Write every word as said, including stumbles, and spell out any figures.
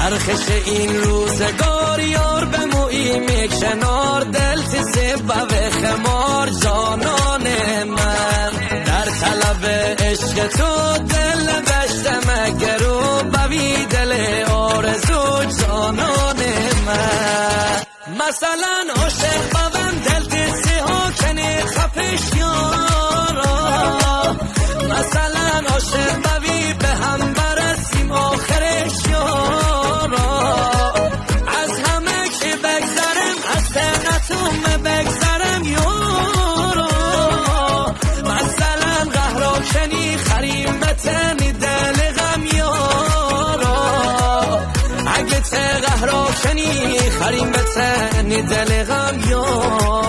چرخش این روزگار یار بموییم یک شنار دل تیزه و خمار جانان من در طلب عشق تو دل بشتم گرو بوی دل آرزو جانان من مثلا عاشق بابم دل تیزه ها کنی خفش یارا مثلا عاشق بوی به هم برسیم آخرش یارا از همه که بگذرم از تنتون بگذرم یارا مثلا قهرا کنی خریم بتنی دل غم یارا اگه ته قهرا کنی خریم بتنی دل غم یارا